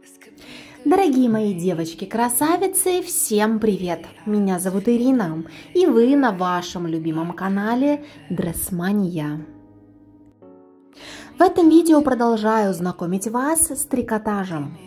Дорогие мои девочки-красавицы, всем привет! Меня зовут Ирина, и вы на вашем любимом канале Дрессмания. В этом видео продолжаю знакомить вас с трикотажем.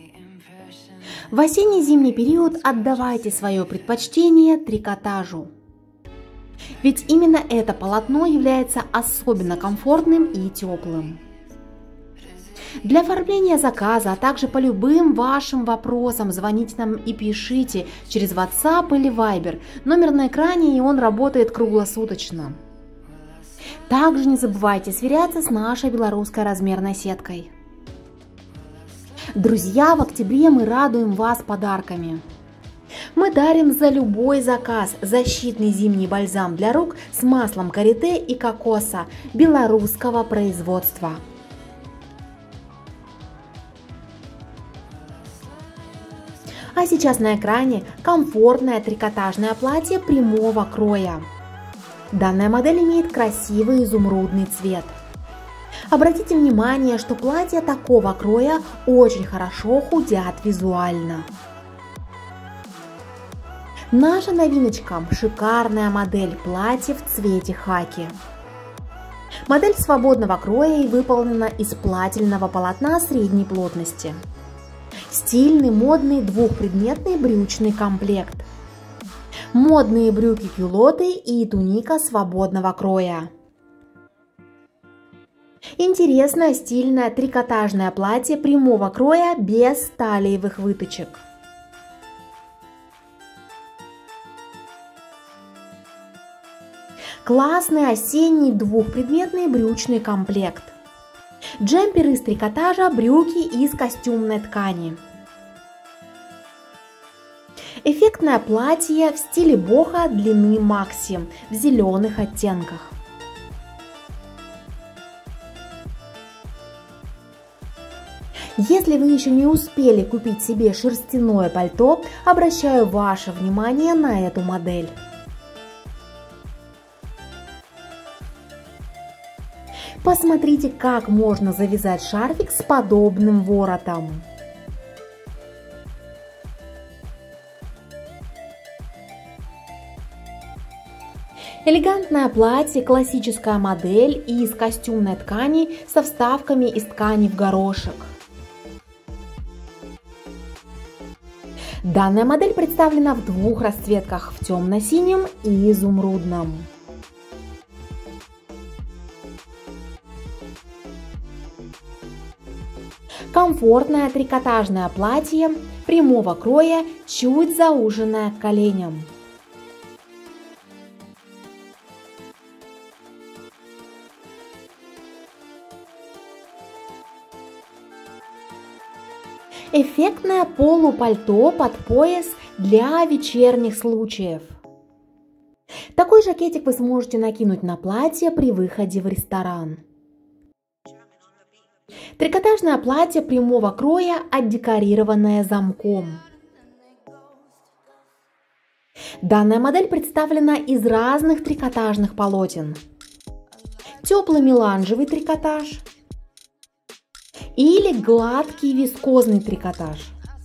В осенне-зимний период отдавайте свое предпочтение трикотажу. Ведь именно это полотно является особенно комфортным и теплым. Для оформления заказа, а также по любым вашим вопросам звоните нам и пишите через WhatsApp или Viber. Номер на экране, и он работает круглосуточно. Также не забывайте сверяться с нашей белорусской размерной сеткой. Друзья, в октябре мы радуем вас подарками. Мы дарим за любой заказ защитный зимний бальзам для рук с маслом карите и кокоса белорусского производства. А сейчас на экране комфортное трикотажное платье прямого кроя. Данная модель имеет красивый изумрудный цвет. Обратите внимание, что платья такого кроя очень хорошо худят визуально. Наша новиночка – шикарная модель платья в цвете хаки. Модель свободного кроя и выполнена из плательного полотна средней плотности. Стильный, модный двухпредметный брючный комплект. Модные брюки-кюлоты и туника свободного кроя. Интересное стильное трикотажное платье прямого кроя без талиевых выточек. Классный осенний двухпредметный брючный комплект. Джемпер из трикотажа, брюки из костюмной ткани. Эффектное платье в стиле бохо длины макси в зеленых оттенках. Если вы еще не успели купить себе шерстяное пальто, обращаю ваше внимание на эту модель. Посмотрите, как можно завязать шарфик с подобным воротом. Элегантное платье, классическая модель из костюмной ткани со вставками из ткани в горошек. Данная модель представлена в двух расцветках – в темно-синем и изумрудном. Комфортное трикотажное платье прямого кроя, чуть зауженное к коленям. Эффектное полупальто под пояс для вечерних случаев. Такой жакетик вы сможете накинуть на платье при выходе в ресторан. Трикотажное платье прямого кроя, отдекорированное замком. Данная модель представлена из разных трикотажных полотен. Теплый меланжевый трикотаж или гладкий вискозный трикотаж.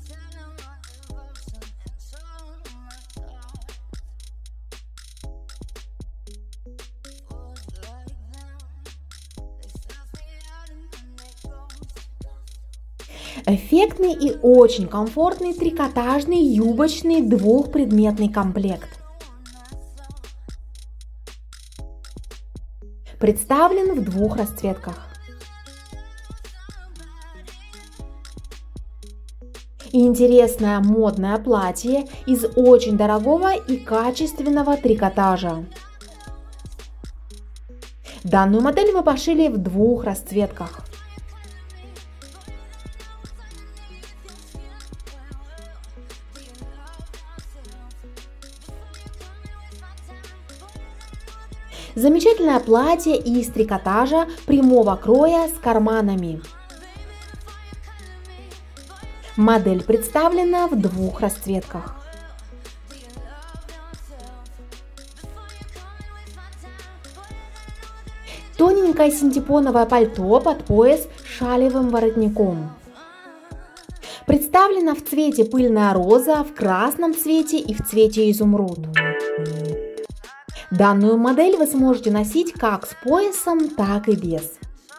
Эффектный и очень комфортный трикотажный юбочный двухпредметный комплект. Представлен в двух расцветках. И интересное модное платье из очень дорогого и качественного трикотажа. Данную модель мы пошили в двух расцветках. Замечательное платье из трикотажа прямого кроя с карманами. Модель представлена в двух расцветках. Тоненькое синтепоновое пальто под пояс с шалевым воротником. Представлена в цвете пыльная роза, в красном цвете и в цвете изумруд. Данную модель вы сможете носить как с поясом, так и без.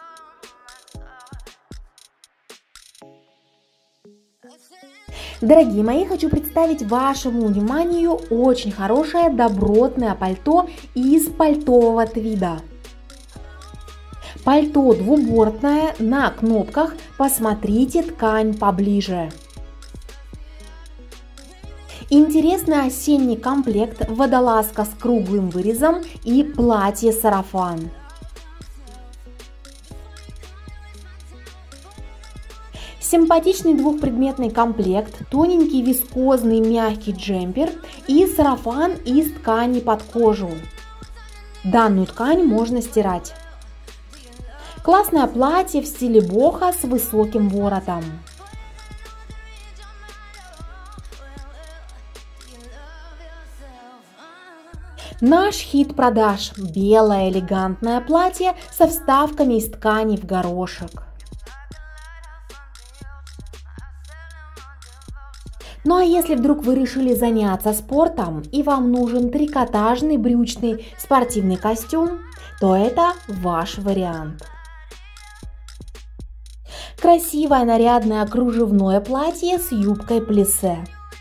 Дорогие мои, хочу представить вашему вниманию очень хорошее добротное пальто из пальтового твида. Пальто двубортное, на кнопках, посмотрите ткань поближе. Интересный осенний комплект, водолазка с круглым вырезом и платье-сарафан. Симпатичный двухпредметный комплект, тоненький вискозный мягкий джемпер и сарафан из ткани под кожу. Данную ткань можно стирать. Классное платье в стиле бохо с высоким воротом. Наш хит продаж – белое элегантное платье со вставками из ткани в горошек. Ну а если вдруг вы решили заняться спортом и вам нужен трикотажный брючный спортивный костюм, то это ваш вариант. Красивое нарядное кружевное платье с юбкой плиссе.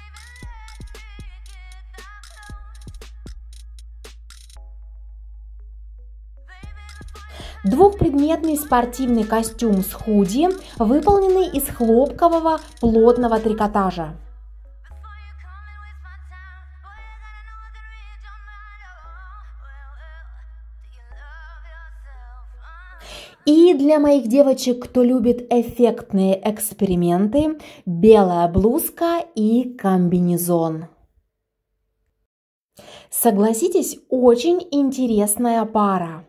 Двухпредметный спортивный костюм с худи, выполненный из хлопкового плотного трикотажа. И для моих девочек, кто любит эффектные эксперименты, белая блузка и комбинезон. Согласитесь, очень интересная пара.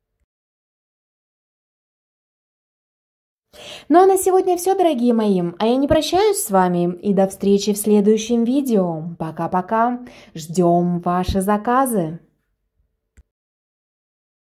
Ну а на сегодня все, дорогие мои. А я не прощаюсь с вами и до встречи в следующем видео. Пока-пока. Ждем ваши заказы.